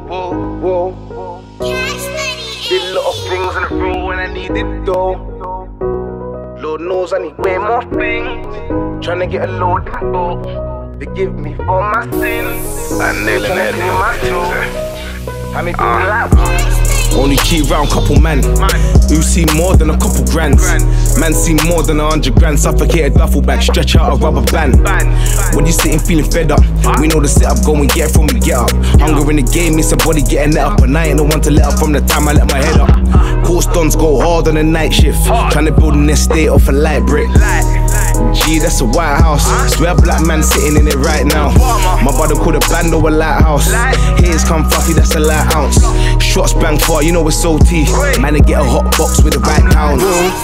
whoa. Did a lot of things in the room when I needed dough. Lord knows I need way more things. Tryna get a load in boat. Forgive me for my sins. I'm nailing that I make people like only keep round couple man who see more than a couple grands. Man see more than 100 grand. Suffocated duffel bag, stretch out a rubber band. When you sitting feeling fed up, we know the setup, go and get it from me, get up. Hunger in the game, it's a body getting let up, and I ain't the one to let up from the time I let my head up. Course dons go hard on the night shift, tryna build an estate off a light brick. Gee, that's a White House. Swear black man sitting in it right now. My brother called a band or a lighthouse. Haters come fussy, that's a light ounce. Shots bang far, you know it's salty. Man, they get a hot box with the right pound.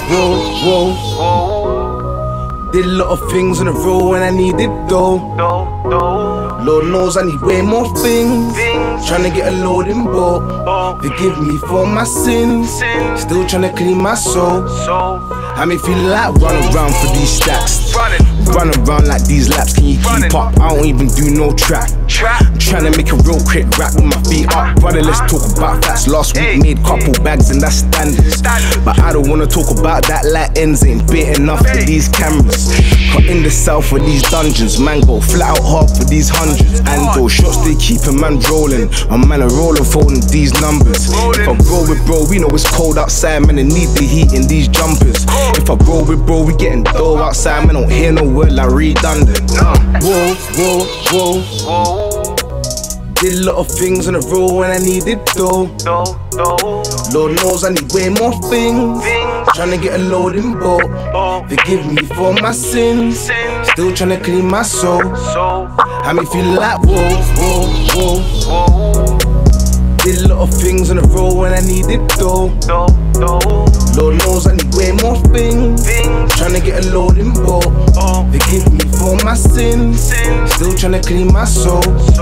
Whoa. Did a lot of things on the road when I needed dough. Lord knows I need way more things. Tryna get a load in boat. Forgive me for my sins. Still tryna clean my soul. I may feel like run around for these stacks. Run around like these laps. Can you keep up? I don't even do no trap. I'm tryna make a real quick rap with my feet up. Brother, let's talk about facts. Last week made couple bags and that's standards. But I don't wanna talk about that like ends ain't bit enough for these cameras. Cut in the south for these dungeons. Man go flat out hard for these hundreds. And those shots they keep a man rolling. A man a rolling folding these numbers. If I grow with bro, we know it's cold outside. Man, I need the heat in these jumpers. If I grow with bro, we getting dough outside. Man, don't hear no word like redundant. Whoa. Did a lot of things on the road when I needed dough. Lord knows I need way more things. Tryna get a load in boat. Forgive me for my sins. Still tryna clean my soul. I may feel like whoa. Did a lot of things on the road when I needed dough. Lord knows I need way more things. Tryna get a load in boat. Forgive me for my sins. Still tryna clean my soul.